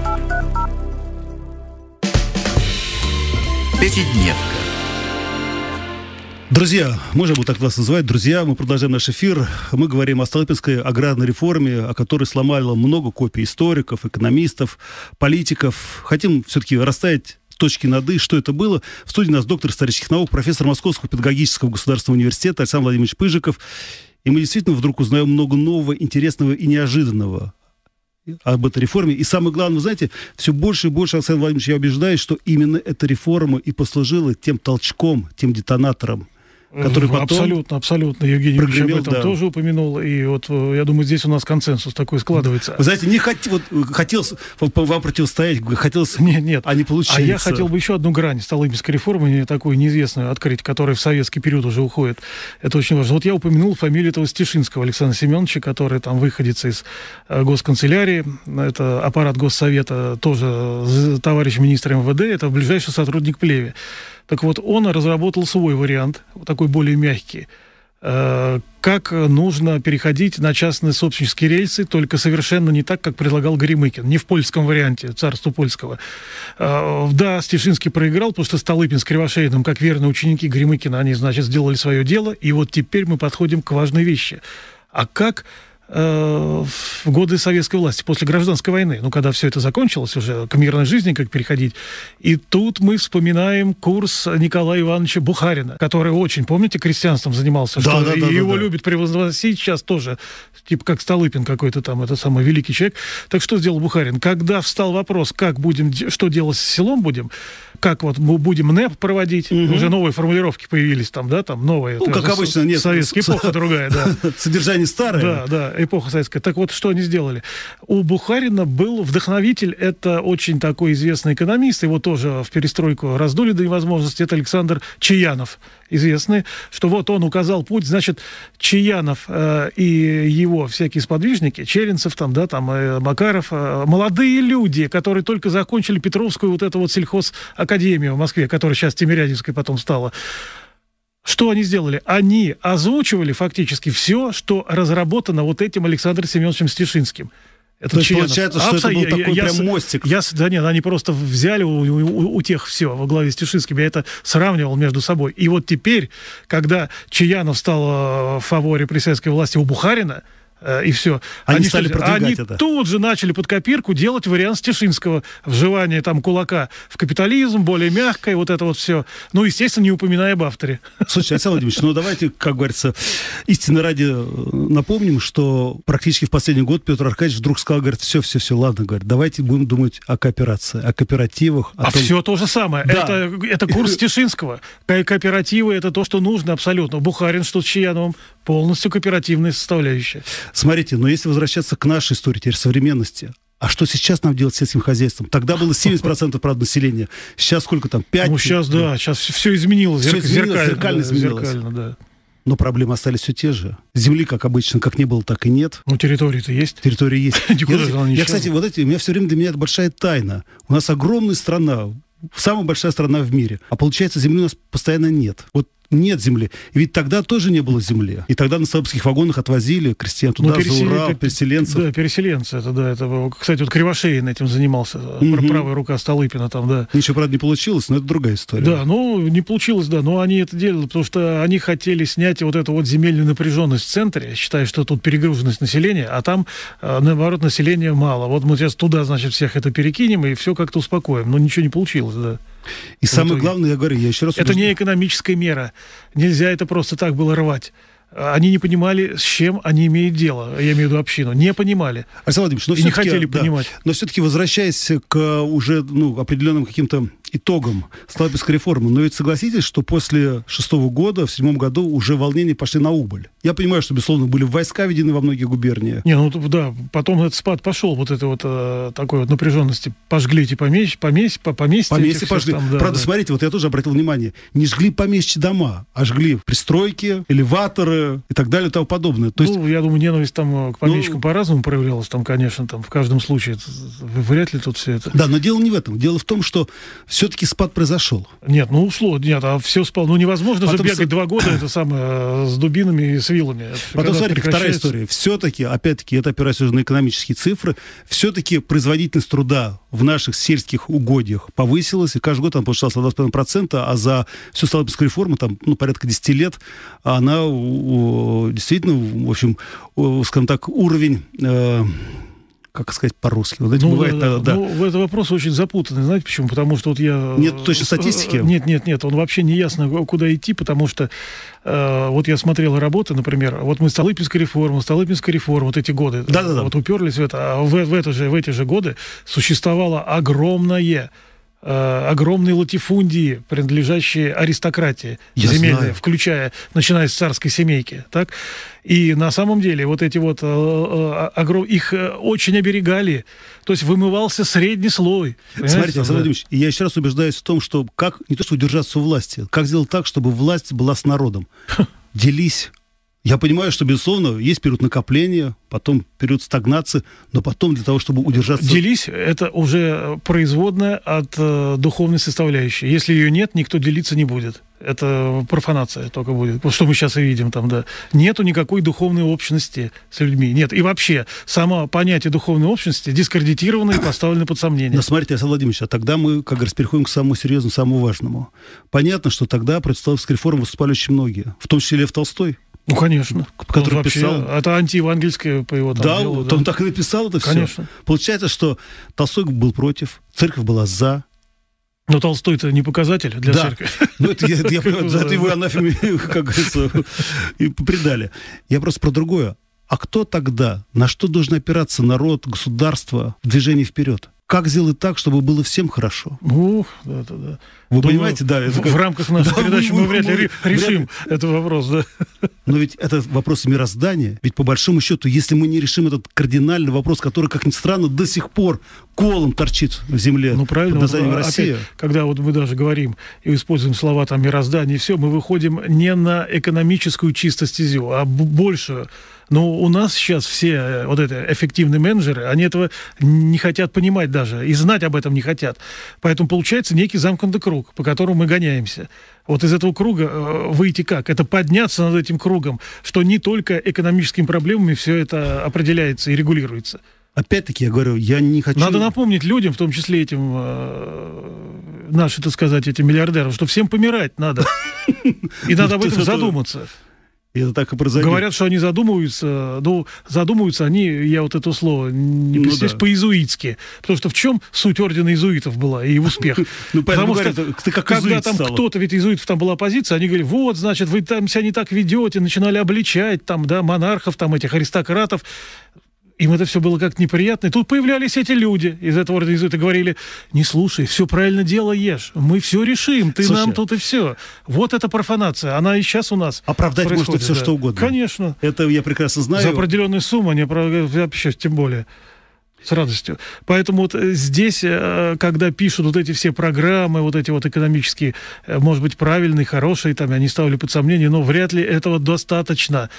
Пятидневка. Друзья, можно вот так вас называть, друзья, мы продолжаем наш эфир. Мы говорим о Столыпинской аграрной реформе, о которой сломало много копий историков, экономистов, политиков. Хотим все-таки расставить точки над «и», что это было. В студии у нас доктор исторических наук, профессор Московского педагогического государственного университета Александр Владимирович Пыжиков. И мы действительно вдруг узнаем много нового, интересного и неожиданного об этой реформе. И самое главное, вы знаете, все больше и больше, Александр Владимирович, я убеждаюсь, что именно эта реформа и послужила тем толчком, тем детонатором, который потом... Абсолютно, абсолютно. Евгений Ильич об этом да. тоже упомянул. И вот я думаю, здесь у нас консенсус такой складывается. Вы знаете, не хот... вот, хотелось вам противостоять, хотелось... Нет, нет. А не получилось. А я хотел бы еще одну грань Столыпинской реформы, такую неизвестную, открыть, которая в советский период уже уходит. Это очень важно. Вот я упомянул фамилию этого Стешинского Александра Семеновича, который там выходец из госканцелярии. Это аппарат Госсовета, тоже товарищ министр эм вэ дэ, это ближайший сотрудник Плеве. Так вот, он разработал свой вариант, такой более мягкий, э, как нужно переходить на частные собственнические рельсы, только совершенно не так, как предлагал Горемыкин, не в польском варианте, царства польского. Э, да, Стешинский проиграл, потому что Столыпин с Кривошеиным, как верные ученики Горемыкина, они, значит, сделали свое дело, и вот теперь мы подходим к важной вещи. А как... в годы советской власти, после гражданской войны, ну, когда все это закончилось уже, к мирной жизни как переходить. И тут мы вспоминаем курс Николая Ивановича Бухарина, который очень, помните, крестьянством занимался, да, что да, да, его да, да. любят превозносить сейчас тоже, типа как Столыпин какой-то там, это самый великий человек. Так что сделал Бухарин? Когда встал вопрос, как будем, что делать с селом будем, как вот мы будем НЭП проводить, угу. уже новые формулировки появились там, да, там новые. Ну, как обычно, нет. Советская эпоха другая, да. Содержание старое. Да, да, эпоха советская. Так вот, что они сделали? У Бухарина был вдохновитель, это очень такой известный экономист, его тоже в перестройку раздули до невозможности, это Александр Чаянов, известный, что вот он указал путь, значит, Чаянов э, и его всякие сподвижники, Черенцев там, да, там, э, Макаров, э, молодые люди, которые только закончили Петровскую вот эту вот сельхозакадемию в Москве, которая сейчас Тимирязевской потом стала. Что они сделали? Они озвучивали фактически все, что разработано вот этим Александром Семеновичем Стешинским. Это То есть получается, что Абсо... это был такой я, прям я, мостик. Я, да нет, они просто взяли у, у, у тех все во главе с Тишинским. Я это сравнивал между собой. И вот теперь, когда Чаянов стал в фаворе при советской власти у Бухарина, и все. Они, они стали продвигать они это. Тут же начали под копирку делать вариант Стешинского. Вживание там кулака в капитализм, более мягкое, вот это вот все. Ну, естественно, не упоминая об авторе. Слушай, Александр Владимирович, ну давайте, как говорится, истинно ради напомним, что практически в последний год Петр Аркадьевич вдруг сказал, говорит, все-все-все, ладно, говорит, давайте будем думать о кооперации, о кооперативах. О а том... все то же самое. Да. Это, это курс Стешинского. Кооперативы — это то, что нужно абсолютно. Бухарин, что с Чаяновым, полностью кооперативная составляющая. Смотрите, но если возвращаться к нашей истории, теперь современности, а что сейчас нам делать с сельским хозяйством? Тогда было семьдесят процентов, правда, населения. Сейчас сколько там? пять? Ну, сейчас, да, сейчас все изменилось. Все изменилось, зеркально, зеркально да, изменилось. Зеркально, да. Но проблемы остались все те же. Земли, как обычно, как не было, так и нет. Ну, территории-то есть. Территории есть. Я, я, кстати, вот эти, у меня все время для меня это большая тайна. У нас огромная страна, самая большая страна в мире, а получается, земли у нас постоянно нет. Вот нет земли. И ведь тогда тоже не было земли. И тогда на столбовских вагонах отвозили крестьян туда, ну, за Урал, переселенцев. Да, переселенцы. Это, да, это, кстати, вот Кривошеин этим занимался. Mm-hmm. Правая рука Столыпина там, да. Ничего, правда, не получилось, но это другая история. Да, ну, не получилось, да. Но они это делали, потому что они хотели снять вот эту вот земельную напряженность в центре, считая, что тут перегруженность населения, а там, наоборот, населения мало. Вот мы сейчас туда, значит, всех это перекинем и все как-то успокоим. Но ничего не получилось, да. И самое главное, я говорю, я еще раз... Это не экономическая мера. Нельзя это просто так было рвать. Они не понимали, с чем они имеют дело. Я имею в виду общину. Не понимали. Александр Владимирович, но и не хотели да, понимать. Но все-таки, возвращаясь к уже ну, определенным каким-то итогам Столыпинской реформы, но ведь согласитесь, что после шестого года, в седьмом году уже волнения пошли на убыль. Я понимаю, что, безусловно, были войска введены во многих губерниях. Не, ну да, потом этот спад пошел, вот этой вот э, такой вот напряженности. Пожгли эти помещ, помещ, поместья. Поместья пожгли. Там, да, Правда, да. смотрите, вот я тоже обратил внимание, не жгли помещичьи дома, а жгли пристройки, элеваторы и так далее и тому подобное. То есть... Ну, я думаю, ненависть там к помещикам ну... по-разному проявлялась, там, конечно, там в каждом случае. Вряд ли тут все это. Да, но дело не в этом. Дело в том, что все-таки спад произошел. Нет, ну ушло, нет, а все спало. Ну невозможно Потом же бегать с... два года это самое, с дубинами и с вилами. Потом, смотрите, вторая история. Все-таки, опять-таки, это опираясь уже на экономические цифры, все-таки производительность труда в наших сельских угодьях повысилась, и каждый год она повышалась на два с половиной процента, а за всю Столыпинскую реформу, там, ну, порядка десяти лет, она действительно, в общем, скажем так, уровень... Э, как сказать по-русски. Вот это ну, бывает, да, да. Ну, этот вопрос очень запутанный. Знаете почему? Потому что вот я... Нет точной статистики? Нет, нет, нет. Он вообще не ясно, куда идти, потому что э, вот я смотрел работы, например, вот мы Столыпинская реформа, Столыпинская реформа, вот эти годы. Да, да, да. Вот уперлись в это. А в, в, это же, в эти же годы существовало огромное... Э, огромные латифундии, принадлежащие аристократии земельной, включая, начиная с царской семейки, так? И на самом деле вот эти вот э, э, огром... их э, очень оберегали, то есть вымывался средний слой. Смотрите, Александр да. Владимирович, я еще раз убеждаюсь в том, что как не то что удержаться у власти, как сделать так, чтобы власть была с народом. Делись. Я понимаю, что, безусловно, есть период накопления, потом период стагнации, но потом для того, чтобы удержаться... Делись, это уже производная от э, духовной составляющей. Если ее нет, никто делиться не будет. Это профанация только будет. Вот что мы сейчас и видим там, да. Нету никакой духовной общности с людьми. Нет. И вообще, само понятие духовной общности дискредитировано и поставлено под сомнение. Но смотрите, Александр Владимирович, а тогда мы, как говорится, переходим к самому серьезному, самому важному. Понятно, что тогда против Столыпинской реформы выступали очень многие, в том числе Лев Толстой. Ну, конечно. Который вообще, писал... Это антиевангельское по его там, да, делу, вот да, он так и написал это конечно. Все. Получается, что Толстой был против, церковь была за. Но Толстой-то не показатель для да. церкви. Ну, это я, я понимаю, за это его анафеме, как говорится, и предали. Я просто про другое. А кто тогда, на что должен опираться народ, государство в движении вперед? Как сделать так, чтобы было всем хорошо? Ух, да, да, да. Вы Думаю, понимаете, да. Это в, как... в рамках нашей да, передачи мы, мы вряд ли мы, решим вряд... этот вопрос, да. Но ведь это вопрос мироздания. Ведь по большому счету, если мы не решим этот кардинальный вопрос, который, как ни странно, до сих пор колом торчит в земле. Ну правильно, под названием вот, Россия. Опять, когда вот мы даже говорим и используем слова там мироздание и все, мы выходим не на экономическую чисто стезю, а большую. Но у нас сейчас все вот эти эффективные менеджеры, они этого не хотят понимать даже, и знать об этом не хотят. Поэтому получается некий замкнутый круг, по которому мы гоняемся. Вот из этого круга выйти как? Это подняться над этим кругом, что не только экономическими проблемами все это определяется и регулируется. Опять-таки, я говорю, я не хочу... Надо напомнить людям, в том числе этим, э, наши, так сказать, этим миллиардерам, что всем помирать надо. И надо об этом задуматься. И это так и произойдет. Говорят, что они задумываются, ну, задумываются они, я вот это слово не Ну представляю, да. по-иезуитски. Потому что в чем суть ордена иезуитов была и успех? Ну, Потому говорят, что ты как когда иезуит там стала. кто-то, ведь иезуитов там была оппозиция, они говорили, вот, значит, вы там себя не так ведете, начинали обличать там, да, монархов, там, этих аристократов. Им это все было как-то неприятно. И тут появлялись эти люди из этого ордена иезуитов и говорили, не слушай, все правильно делаешь, мы все решим, ты Слушай, нам тут и все. Вот эта профанация, она и сейчас у нас Оправдать можно происходит, все, да. что угодно. Конечно. Это я прекрасно знаю. За определенную сумму, а не про- вообще тем более. С радостью. Поэтому вот здесь, э, когда пишут вот эти все программы, вот эти вот экономические, э, может быть, правильные, хорошие, там, они ставили под сомнение, но вряд ли этого достаточно.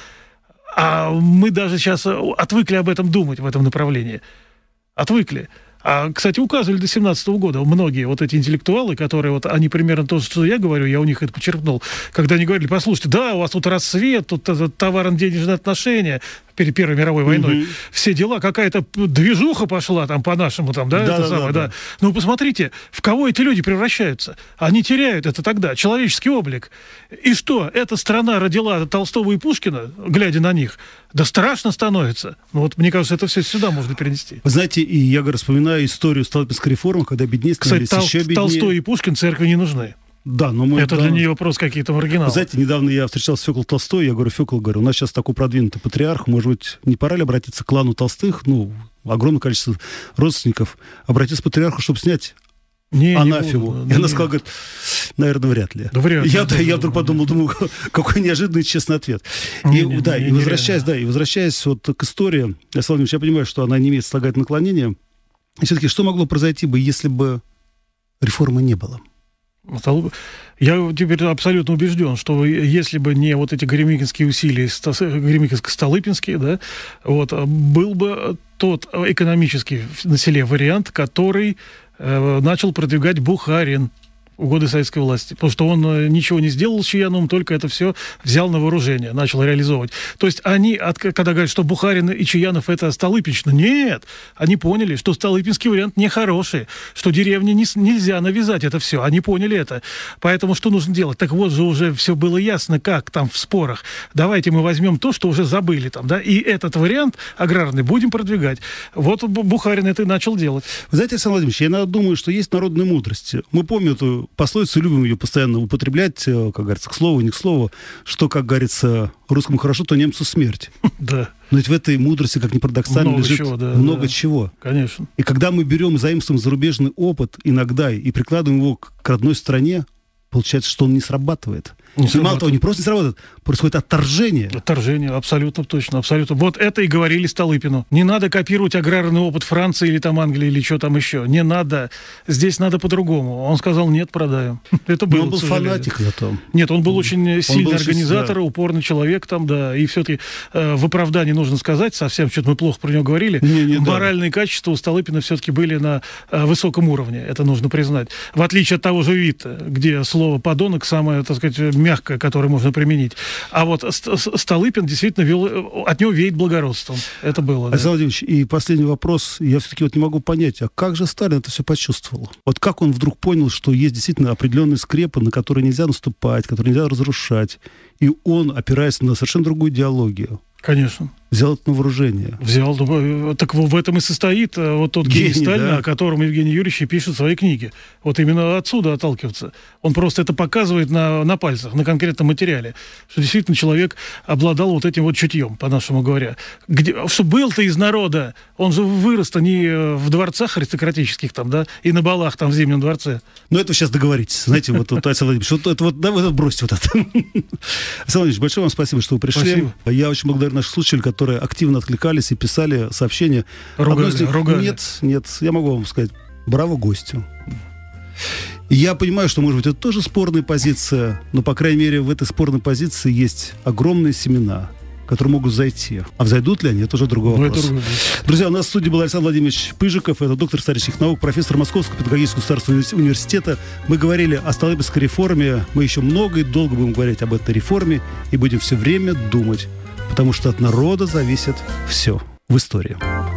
А мы даже сейчас отвыкли об этом думать, в этом направлении. Отвыкли. А, кстати, указывали до семнадцатого года многие вот эти интеллектуалы, которые вот, они примерно то, что я говорю, я у них это почерпнул, когда они говорили, послушайте, да, у вас тут расцвет, тут товарно-денежные отношения перед Первой мировой войной, Мгм. все дела, какая-то движуха пошла там по-нашему, там, да, Да, это да, самое, да, да. да. Ну, посмотрите, в кого эти люди превращаются. Они теряют это тогда, человеческий облик. И что, эта страна родила Толстого и Пушкина, глядя на них? Да страшно становится. Ну, вот, мне кажется, это все сюда можно перенести. Вы знаете, и я говорю, вспоминаю историю Столыпинской реформы, когда беднее Кстати, становились Тол- еще беднее. Толстой и Пушкин церкви не нужны. Да, но мы... Это да. для нее вопрос какие-то маргиналы. Вы знаете, недавно я встречался с Фёклой Толстой, я говорю, Фёкла, говорю, у нас сейчас такой продвинутый патриарх, может быть, не пора ли обратиться к клану Толстых, ну, огромное количество родственников, обратиться к патриарху, чтобы снять Не, не анафему. буду. И она Не. сказала, говорит, наверное, вряд ли. Да вряд ли, Я, да, я да, вдруг да. подумал, думаю, какой неожиданный честный ответ. Не, И, не, да, не, и возвращаясь, нереально. да, и возвращаясь вот к истории, Александр Владимирович, я понимаю, что она не имеет слагательного наклонения. И все-таки, что могло произойти бы, если бы реформы не было? Я теперь абсолютно убежден, что если бы не вот эти горемыкинские усилия, горемыкинско-столыпинские, да, вот, был бы тот экономический на селе вариант, который э, начал продвигать Бухарин в годы советской власти. Потому что он э, ничего не сделал с Чаяновым, только это все взял на вооружение, начал реализовывать. То есть они, от, когда говорят, что Бухарин и Чаянов это Столыпинщина, нет, они поняли, что Столыпинский вариант нехороший, что деревне не, нельзя навязать это все. Они поняли это. Поэтому что нужно делать? Так вот же уже все было ясно, как там в спорах. Давайте мы возьмем то, что уже забыли там, да, и этот вариант аграрный будем продвигать. Вот Бухарин это и начал делать. Вы знаете, Александр Владимирович, я иногда думаю, что есть народная мудрость. Мы помним эту пословицу, любим ее постоянно употреблять, как говорится, к слову, не к слову, что, как говорится, русскому хорошо, то немцу смерть. Да. Но ведь в этой мудрости, как ни парадоксально, Много лежит чего, да, много да. чего. Конечно. И когда мы берем, заимствуем зарубежный опыт иногда и прикладываем его к, к родной стране, получается, что он не срабатывает. Не И мало срабатывает. того, не просто не срабатывает, происходит отторжение. Отторжение, абсолютно точно, абсолютно. Вот это и говорили Столыпину. Не надо копировать аграрный опыт Франции или там Англии или что там еще. Не надо. Здесь надо по-другому. Он сказал, нет, продаем. Это было, Но он был к сожалению. фанатик зато. Нет, он был очень сильный был очень, организатор, да. упорный человек там, да. И все-таки э, в оправдании нужно сказать, совсем что-то мы плохо про него говорили, Не, не, да. моральные качества у Столыпина все-таки были на э, высоком уровне. Это нужно признать. В отличие от того же Витта, где слово «подонок» самое, так сказать, мягкое, которое можно применить. А вот Ст- Ст- Столыпин действительно вел, от него веет благородством. Это было. Да. Александр Владимирович, и последний вопрос. Я все-таки вот не могу понять, а как же Сталин это все почувствовал? Вот как он вдруг понял, что есть действительно определенные скрепы, на которые нельзя наступать, которые нельзя разрушать. И он, опираясь на совершенно другую идеологию, Конечно. взял это на вооружение. Взял. ну, Так в этом и состоит э, вот тот гений, Гений, Сталина, да. о котором Евгений Юрьевич и пишет свои книги. Вот именно отсюда отталкиваться. Он просто это показывает на, на пальцах, на конкретном материале. Что действительно человек обладал вот этим вот чутьем, по-нашему говоря. Где, что был-то из народа. Он же вырос-то не в дворцах аристократических там, да, и на балах там в Зимнем дворце. Но это вы сейчас договоритесь. Знаете, вот, вот Александр Владимирович, вот это вот, да, вот это бросьте вот это. Александр Владимирович, большое вам спасибо, что вы пришли. Спасибо. Я очень благодарен наших слушателей, которые активно откликались и писали сообщения. Ругали, Одно из них- ругали. Нет, нет, я могу вам сказать, браво гостю. И я понимаю, что, может быть, это тоже спорная позиция, но, по крайней мере, в этой спорной позиции есть огромные семена, которые могут зайти. А взойдут ли они, это уже другой Ну, вопрос. это другой. Друзья, у нас в студии был Александр Владимирович Пыжиков, это доктор исторических наук, профессор Московского педагогического государственного университета. Мы говорили о Столыпинской реформе, мы еще много и долго будем говорить об этой реформе и будем все время думать, потому что от народа зависит все в истории.